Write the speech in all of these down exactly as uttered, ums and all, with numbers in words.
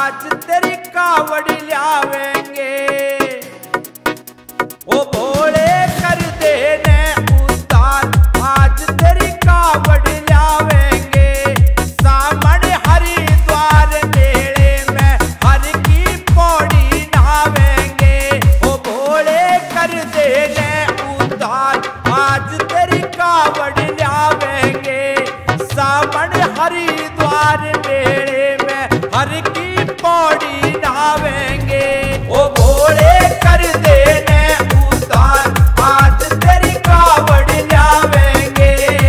आज तेरी कावड़ लावेंगे। ओ भोले कर देने उद्धार, आज तेरी कावड़ लावेंगे। सामने हरिद्वार मेले में हर की पौड़ी नहावेंगे। ओ भोले कर देने उद्धार, आज तेरी कावड़ लावेंगे। सामने हरिद्वार मेले में हर की पौड़ी नहावेंगे। ओ भोले कर देने उद्धार, आज तेरी कावड़ लावेंगे।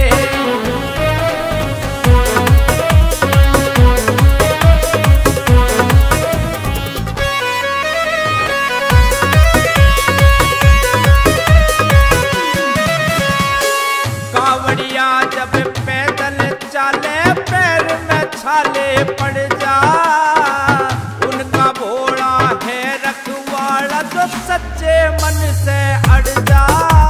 कावड़िया जब पैदल चले पैर में छाले पड़ जा। उनका भोला है रखवाला जो सच्चे मन से अड़ जा।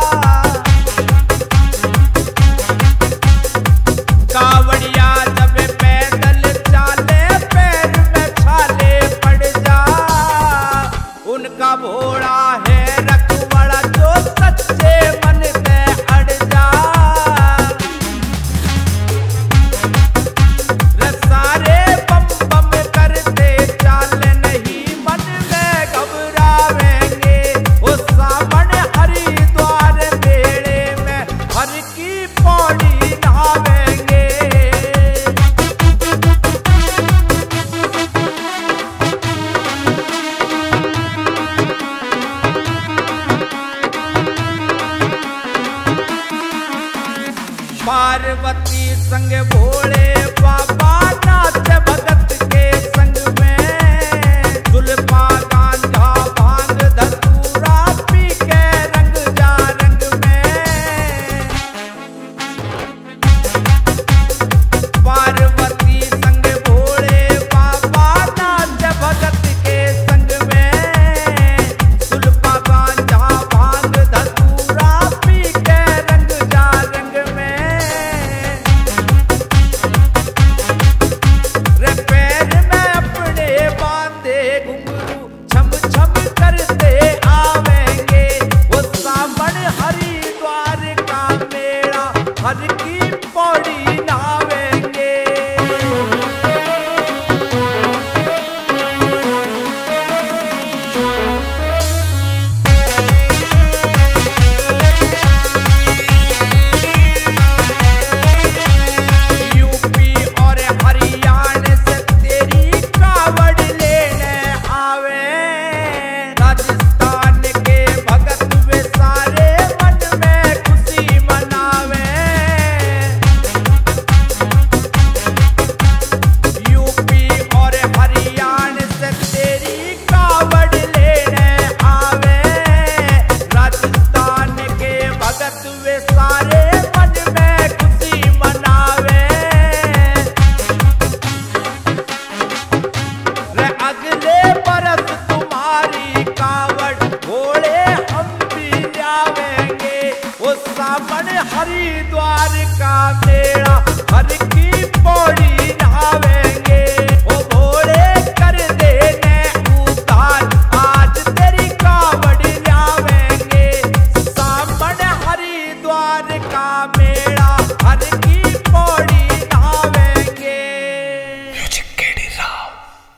कावड़िया जब पैदल चले पैर में छाले पड़ जा। उनका भोला है रखवाला जो सच्चे मन से अड़ जा। सारे बम बम करते चाल नहीं मन में घबरावेंगे। ओ सामने हरिद्वार मेले में हर की पौड़ी नहावेंगे। पार्वती संग भोले बाबा नाच भगत के संग में। जुल्फा गांजा भांग धतूरा पी के रंग जा रंग में। पार्वती संग भोले बाबा नाच भगत के संग में। जुल्फा गांजा भांग धतूरा पी के रंग जा रंग में। पैर में अपने बांधे घुंघरू छम छम करते आवेंगे। वो सामन हरिद्वार का मेला हर की पौड़ी नहावेंगे। यूपी और हरियाणा से तेरी कावड़ लेने आवे। राजस्थान के भगत वे सारे मन में खुशी मनावे। यूपी और हरियाणा से तेरी कावड़ लेने आवे। राजस्थान के भगत वे सारे मन में खुशी मनावे। रे अगले बरस तुम्हारी कावड़ भोले हम भी लावेंगे। वो सामने हरिद्वार का मेला